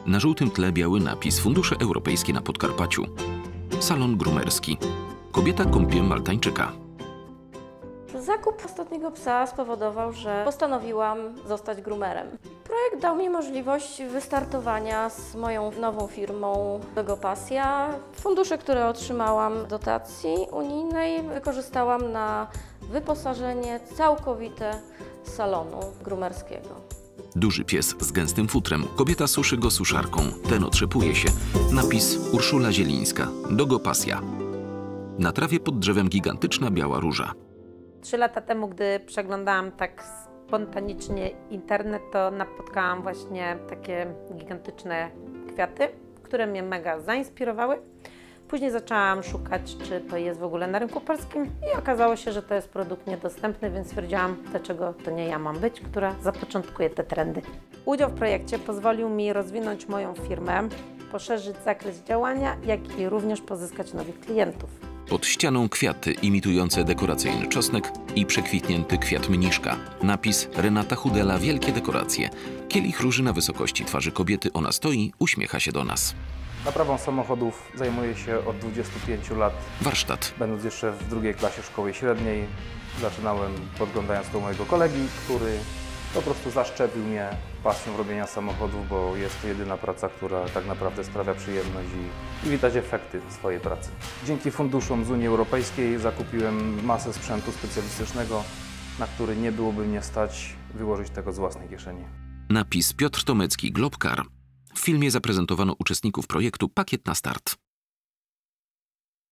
Na żółtym tle biały napis Fundusze Europejskie na Podkarpaciu. Salon grumerski. Kobieta kąpie Maltańczyka. Zakup ostatniego psa spowodował, że postanowiłam zostać grumerem. Projekt dał mi możliwość wystartowania z moją nową firmą Dogopasja. Fundusze, które otrzymałam z dotacji unijnej, wykorzystałam na wyposażenie całkowite salonu grumerskiego. Duży pies z gęstym futrem. Kobieta suszy go suszarką. Ten otrzepuje się. Napis Urszula Zielińska. Dogopasja. Na trawie pod drzewem gigantyczna biała róża. 3 lata temu, gdy przeglądałam tak spontanicznie internet, to napotkałam właśnie takie gigantyczne kwiaty, które mnie mega zainspirowały. Później zaczęłam szukać, czy to jest w ogóle na rynku polskim i okazało się, że to jest produkt niedostępny, więc stwierdziłam, dlaczego to nie ja mam być, która zapoczątkuje te trendy. Udział w projekcie pozwolił mi rozwinąć moją firmę, poszerzyć zakres działania, jak i również pozyskać nowych klientów. Pod ścianą kwiaty imitujące dekoracyjny czosnek i przekwitnięty kwiat mniszka. Napis Renata Chudela, wielkie dekoracje. Kielich róży na wysokości twarzy kobiety, ona stoi, uśmiecha się do nas. Naprawą samochodów zajmuję się od 25 lat. Warsztat. Będąc jeszcze w 2. klasie szkoły średniej, zaczynałem podglądając do mojego kolegi, który po prostu zaszczepił mnie pasją robienia samochodów, bo jest to jedyna praca, która tak naprawdę sprawia przyjemność i widać efekty swojej pracy. Dzięki funduszom z Unii Europejskiej zakupiłem masę sprzętu specjalistycznego, na który nie byłoby mnie stać wyłożyć tego z własnej kieszeni. Napis Piotr Tomecki, Globcar. W filmie zaprezentowano uczestników projektu Pakiet na start.